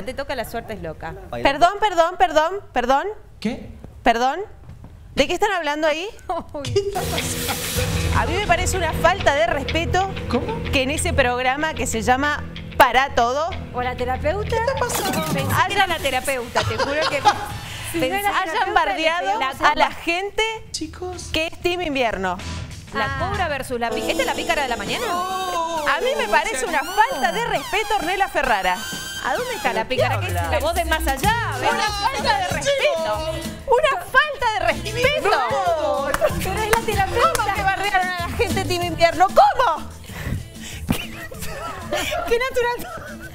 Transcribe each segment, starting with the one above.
te toca, la suerte es loca. Perdón. ¿Qué? Perdón. ¿De qué están hablando ahí? ¿Qué está pasando? A mí me parece una falta de respeto que en ese programa que se llama Para Todo, ¿O la terapeuta? ¿Qué está pasando? Pensé que era la terapeuta, te juro que... hayan bardeado a la gente Chicos. que es Team Invierno. La cobra versus la pícara. ¿Esta es la pícara de la mañana? A mí me parece una falta de respeto, Ornella Ferrara. ¿A dónde está la pícara? ¿Qué es la voz de más allá? Una falta de respeto. Una falta de respeto. Pero es la terapeuta. ¿Cómo que bardearon a la gente Team Invierno? ¿Cómo? Qué natural.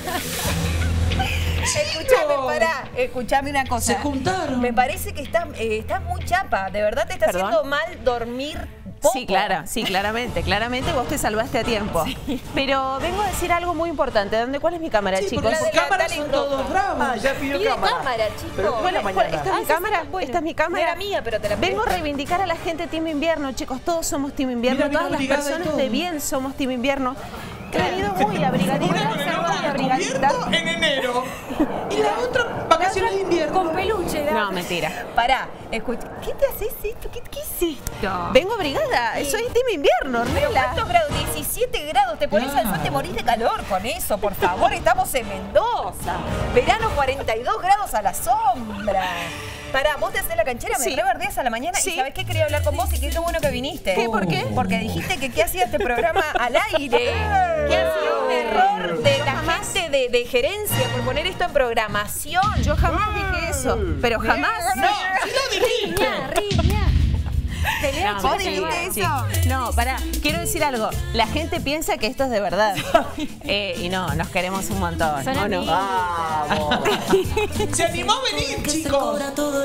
Escuchame una cosa. Se juntaron. Me parece que estás muy chapa. De verdad te está ¿Perdón? haciendo mal dormir poco. Sí, claramente vos te salvaste a tiempo. Pero vengo a decir algo muy importante. ¿Cuál es mi cámara, chicos? Porque las cámaras son todos bravos. Ah, ya pidió Pide cámara. cámara, chico. Pero ¿Cuál es? ¿Esta es mi cámara? Bueno, ¿Esta es mi no cámara? era mía, pero te la Vengo a presté. reivindicar a la gente Team Invierno, chicos. Todos somos Team Invierno. Mira, Todas las brigada y personas todo. de bien somos Team Invierno. Que han venido muy abrigaditas, muy abrigaditas. En enero. Y la otra, vacaciones de invierno. Con peluche. No, mentira. Pará, escucha. ¿Qué te haces esto? ¿Qué hiciste? Vengo abrigada. Soy Team Invierno, ¿Pero Ornella. cuántos grados? 17 grados. Te pones al sol, te morís de calor con eso. Por favor, estamos en Mendoza. Verano 42 grados a la sombra. Pará, vos te haces la canchera, Sí. me reverdeas a la mañana Sí. y ¿sabés qué? Quería hablar con vos y qué bueno que viniste. ¿Qué? ¿Por qué? Porque dijiste que qué hacía este programa al aire. Que ha sido un error de la gente de gerencia por poner esto en programación. Yo jamás dije eso. Pero jamás. No, si lo dijiste. Riña. No, ¿Vos sí, dijiste sí. eso? No, pará, quiero decir algo. La gente piensa que esto es de verdad. Y no, nos queremos un montón. Son ¿O no? amigos. Vamos. Se animó a venir, chicos.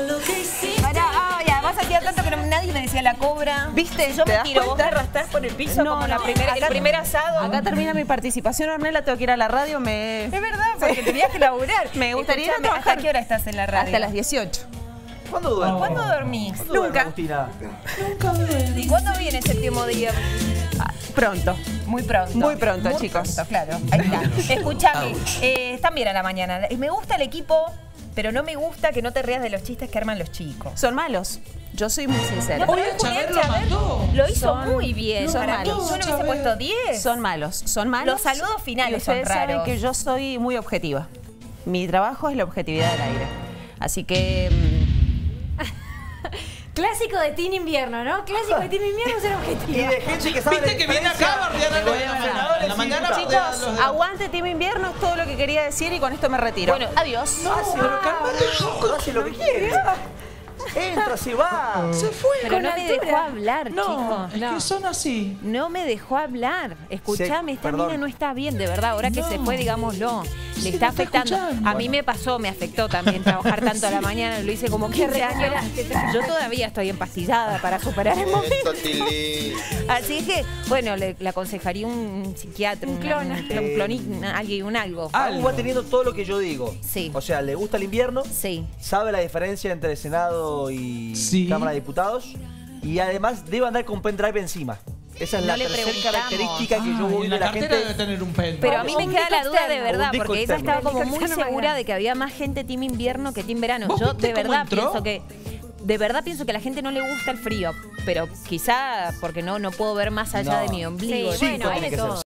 Pará, ay, además hacía tanto que nadie me decía la cobra. ¿Viste? Yo ¿Te me das tiro, vos cuenta? me arrastrás por el piso No, como no, el primer asado. Acá termina mi participación, Ornella. Tengo que ir a la radio. Es verdad, porque tenías que laburar. Me gustaría ir a Escuchame, trabajar. ¿hasta qué hora estás en la radio? Hasta las 18. ¿Cuándo duermes? ¿Cuándo dormís? ¿Cuándo duermes, Nunca. Agustina? ¿Y cuándo viene el séptimo día? Pronto. Muy pronto. Muy pronto, chicos. Pronto, claro. Ahí está. Escuchame, están bien a la mañana. Me gusta el equipo, pero no me gusta que no te rías de los chistes que arman los chicos. Son malos. Yo soy muy sincera. Hoy a Chávez lo mandó. Lo hizo Son- muy bien. son Para mí, malos. yo le hubiese puesto 10. Son malos. Son malos. Los saludos finales Y ustedes son saben raros. que yo soy muy objetiva. Mi trabajo es la objetividad del aire. Así que... Clásico de Team Invierno, ¿no? Clásico de Team Invierno ser Y objetivo. de gente que sabe Viste que viene acá a bardear a los de la mañana. En la mañana bardean a los Chicos, de- aguante Team Invierno, es todo lo que quería decir y con esto me retiro. Bueno, adiós. Pero cálmate un poco. hace lo que quiere. Entra, se va. Se fue. pero no me dejó hablar, No, chicos. es que son así. No me dejó hablar. Escuchame, Sí, esta perdón. mina no está bien, de verdad. Ahora que No. se fue, digámoslo. Sí, Le está no está afectando. escuchando. A mí me pasó, me afectó también trabajar tanto a la mañana. Lo hice como 15 años. Yo todavía estoy empastillada para superar el momento. Así que, bueno, le aconsejaría un psiquiatra, un clon, alguien, un algo. Algo va teniendo todo lo que yo digo. Sí. O sea, le gusta el invierno, Sí. sabe la diferencia entre el Senado y Sí. Cámara de Diputados y además debe andar con pendrive encima. Esa es No la le tercera preguntamos. característica que yo Ah, y voy en de la la cartera gente. debe tener un pen. Pero a mí me Un queda disco la duda de externo. verdad, Un disco porque ella externo. estaba como Un disco muy externo segura más de que había más gente Team Invierno que Team Verano. ¿Vos Yo viste de cómo verdad entró? pienso que... De verdad pienso que a la gente no le gusta el frío, pero quizá porque no puedo ver más allá No. de mi ombligo. Sí, bueno, Tiene hay de que ser todo.